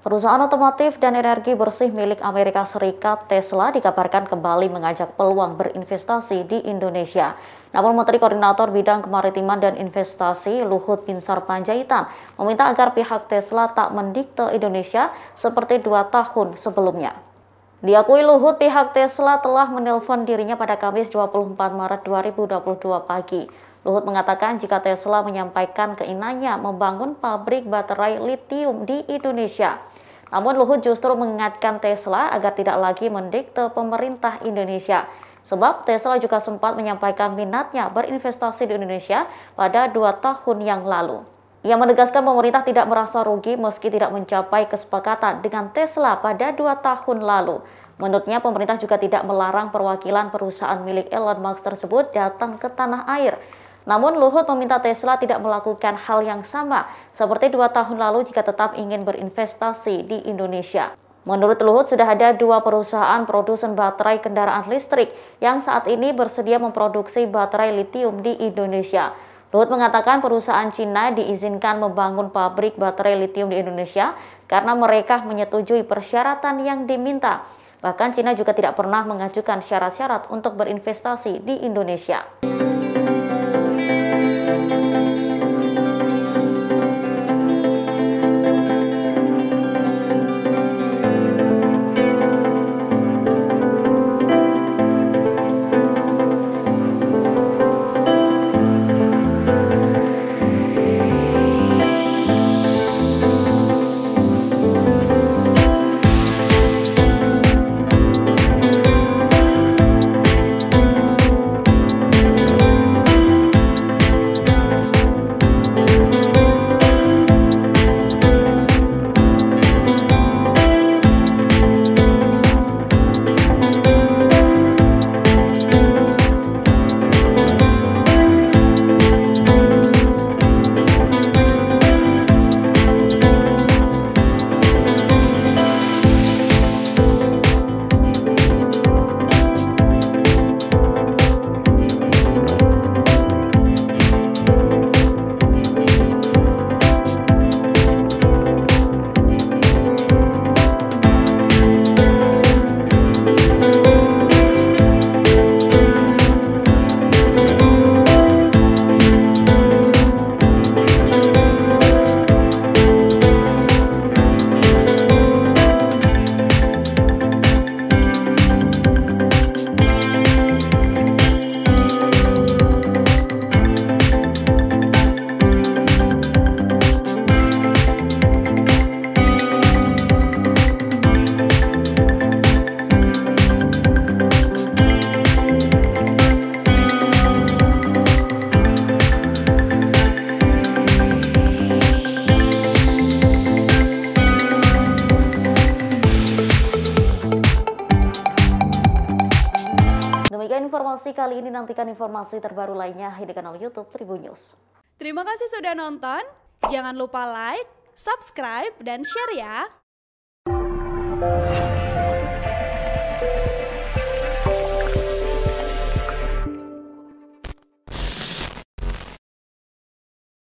Perusahaan otomotif dan energi bersih milik Amerika Serikat, Tesla, dikabarkan kembali mengajak peluang berinvestasi di Indonesia. Namun Menteri Koordinator Bidang Kemaritiman dan Investasi, Luhut Binsar Panjaitan, meminta agar pihak Tesla tak mendikte Indonesia seperti 2 tahun sebelumnya. Diakui Luhut, pihak Tesla telah menelpon dirinya pada Kamis 24 Maret 2022 pagi. Luhut mengatakan jika Tesla menyampaikan keinginannya membangun pabrik baterai litium di Indonesia. Namun Luhut justru mengingatkan Tesla agar tidak lagi mendikte pemerintah Indonesia. Sebab Tesla juga sempat menyampaikan minatnya berinvestasi di Indonesia pada 2 tahun yang lalu. Ia menegaskan pemerintah tidak merasa rugi meski tidak mencapai kesepakatan dengan Tesla pada 2 tahun lalu. Menurutnya, pemerintah juga tidak melarang perwakilan perusahaan milik Elon Musk tersebut datang ke tanah air. Namun Luhut meminta Tesla tidak melakukan hal yang sama seperti 2 tahun lalu jika tetap ingin berinvestasi di Indonesia. Menurut Luhut, sudah ada 2 perusahaan produsen baterai kendaraan listrik yang saat ini bersedia memproduksi baterai litium di Indonesia. Luhut mengatakan perusahaan Cina diizinkan membangun pabrik baterai litium di Indonesia karena mereka menyetujui persyaratan yang diminta. Bahkan Cina juga tidak pernah mengajukan syarat-syarat untuk berinvestasi di Indonesia. Demikian informasi kali ini, nantikan informasi terbaru lainnya di kanal YouTube Tribun News. Terima kasih sudah nonton, jangan lupa like, subscribe, dan share ya!